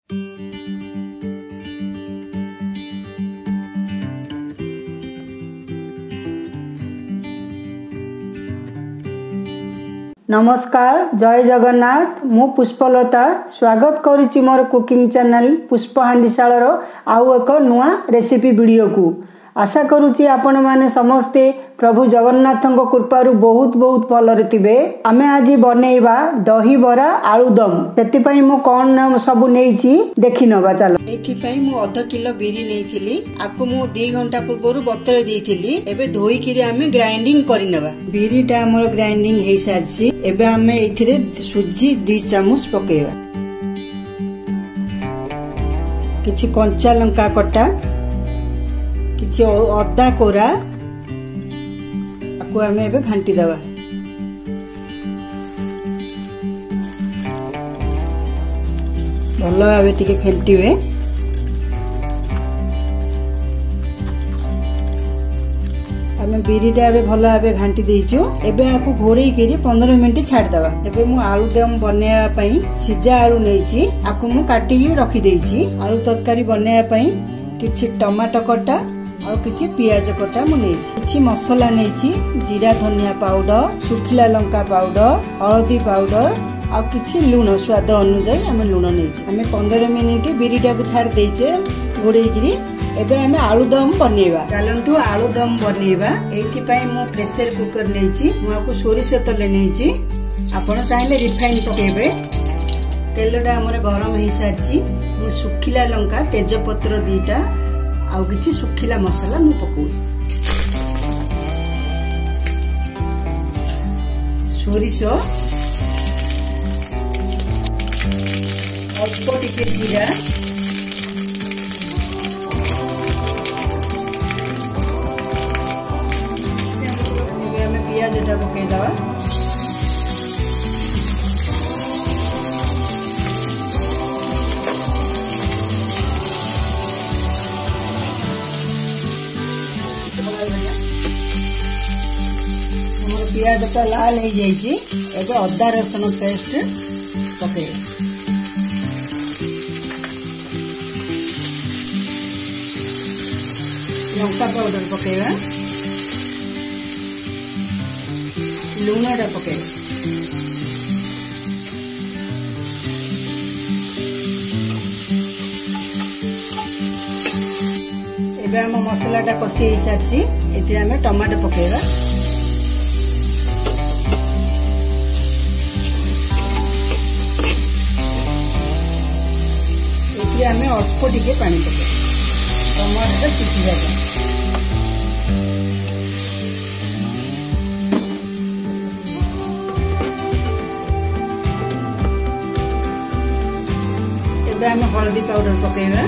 नमस्कार, जय जगन्नाथ। मु पुष्पलता स्वागत करुच्ची मोर कुकिंग चैनल पुष्प हांडीशाल आउ एक नुआ रेसिपी वीडियो को। आशा करुच्ची आपण माने समस्ते प्रभु जगन्नाथ कृपारू बहुत बहुत भलरे थिबे। आमे आज बनेइबा दही बरा आलूदम। सेति पई मु कोन सब नेइची देखि नबा। चलो, एथि पई मु आधा किलो बिरी नेइथिली। आकु मु 2 घंटा पूर्व बतरे देइथिली। एबे धोई किरी आमे ग्राइंडिंग करि नबा। बिरीटा हमर ग्राइंडिंग हेइ सारछि। एबे आमे एथिरे सुजी 2 चामच पकेइबा। किछि कंचा लंका कटा, किछि अदा कोरा को हमें एबे घंटी दबा। भलो भावे टिके फेंटिबे। हमें बिरीटा एबे भलो भावे घंटी देइछु। एबे आकु घोरेई केरी 15 मिनिट छाड़ दबा। एबे मु आलूदम बनेया पई सिजा आलू नेइछि। आकु मु काटी के रखी देइछि। आलू तरकारी बनेया पई किछि टमाटो कटा और किछि पियाज कटा मु नेइछि। किछि मसाला नेइछि, जीरा धनिया पाउडर, सुखिला लंका पाउडर, हळदी पाउडर और किछि लूण स्वाद अनुसार हमें लूण नेइछि। हमें 15 मिनिट बिरीटा को छाड़ देइछे घोड़ेई गिरी। एबे हमें आलूदम बनेइबा। चलंतु आलूदम बनेइबा। एथि पई मु प्रेशर कुकर नेइछि। मु आकु सोरिष तेल नेइछि। आपण चाहिले रिफाइन पकेबे। तेलटा हमर गरम हेइ सारछि। मु सुखिला लंका तेजपत्र 2टा आउ किछि सुखिला मसाला मु पकौ। सोरिष, अल्प टिके जीरा, हमें पियाजटा पकई दवा। पियाज तो लाल हो जाइए। एबे अदा रसुन पेस्ट पके, लंका पाउडर पकेगा, लूणटा पके, एबे हम मसलाटा कषि हो सारी। एथि आमे टमाटो पकेगा। आमे अल्प टिके पानी पके टमाटो सिझी जाए। एबे आमे हल्दी पाउडर पकेगा,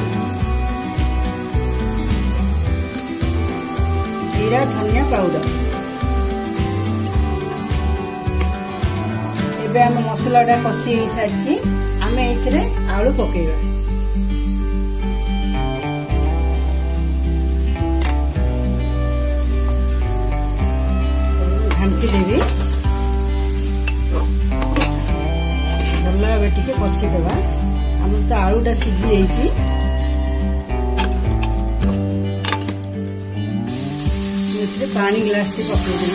जीरा धनिया पाउडर। एबे आमे मसलाटा कषि हो सारी। आमे एथिरे आलू पकेगा। घंटी देवी भल भाव टिके कषिदेवा। आम तो आलूटा सिझी जाइए। पानी ग्लास टी पकईदेवी।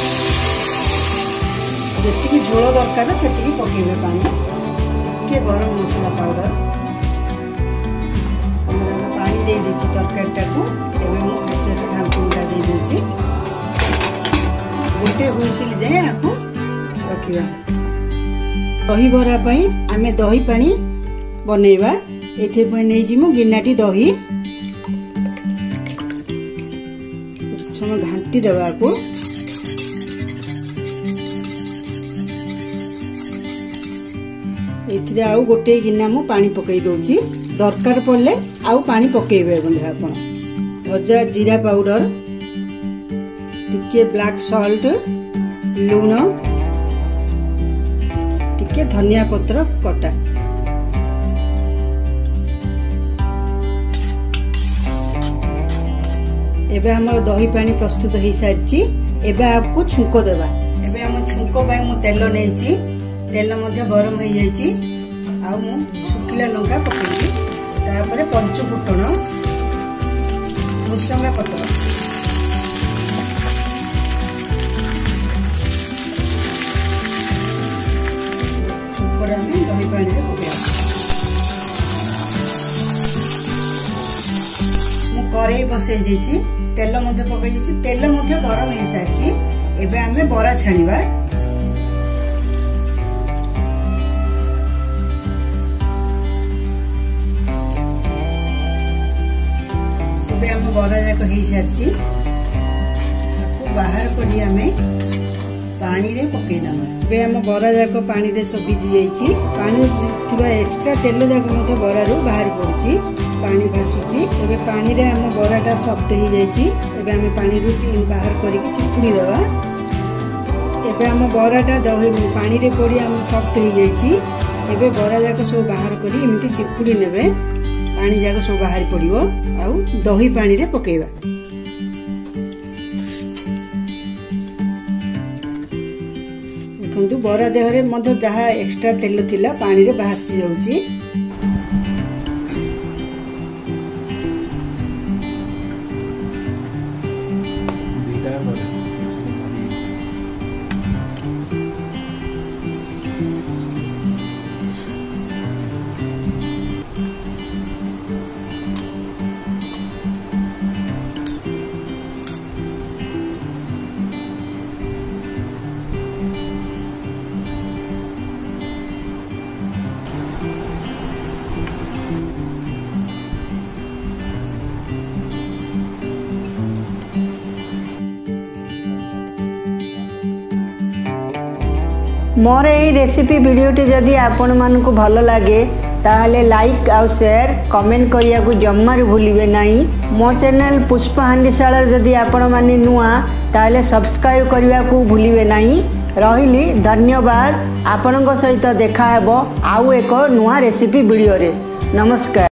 जी झोल दरकार से पकईबे पानी। टे गरम मसला पाउडर पानी दे दीची तरकारीटा को। ढांकुटा दे दूची। गोटे हुइसिल जाए आपको रखिबा। दही बरा पई आमे दही पानी बनेइबा। एथे पई नै जिमु गिन्नाटी दही समय घांटी देबा को। एथिरे आउ गोटे गिन्ना मु पानी पकई दोची। दरकार पड़ले आउ पानी पकेइबे बंधु आपण। भजा जीरा पाउडर, टिके ब्लैक सॉल्ट, लूण, टिके धनिया पत्र कटा। एबे हमर दही पानी प्रस्तुत हो सारी। एबे आपको छुंको देबा। एबे हम छुंको पई मु तेल नेइची। तेल मध्य गरम हो जाइची। आ मु सुखिला लंका पकेइची। तापरे पंच फुटण भुसंगा पत्र सुपर आम दही पानी रे पकेଇବା। मु कड़ाई बसई जाइछि तेल मध्य पकई जाइछि तेल मध्य गरम हो सारछि। एबे आमे बरा छाणीबा। एबे आम बरा जाक हो सारछि बाहर करी आमे पानी रे पकई दमा। एबे आम बरा जाक पानी रे सब भिजी जाइछि। पानी थिबा एक्स्ट्रा तेल जाक मध्य बरा रो बाहर पड़छि पानी भासुची। एबे पानी रे आम बराटा सॉफ्ट हो जाइछि। एबे आम पानी रू बाहर करके चिपुड़ी देवा। एबे आम बराटा दही पानी रे पड़ी आम सॉफ्ट हो जाइछि। एबे बरा जाक सब बाहर करी एमती चिपुड़ी नेबे पानी जाक सब बाहर पड़िबो आउ दही पानी रे पकेଇବା। देखंतु बरा देहरे मध्य जहा एक्स्ट्रा तेल थिला पानी रे भासी जाउची। मोर यही रेसिपी वीडियोटी जदि आपण मानकु भल लगे ताहले लाइक आउ शेयर कमेंट करिया को जम्मार भूलिबे नहीं। मो चैनल पुष्पा हांडीशाला जदि आपण माने नुआ ताहले सब्सक्राइब करिया को भूलिबे नहीं। रहिली धन्यवाद। आपनक सहित देखा हेबो आउ एक नुआ रेसिपी वीडियो रे। नमस्कार।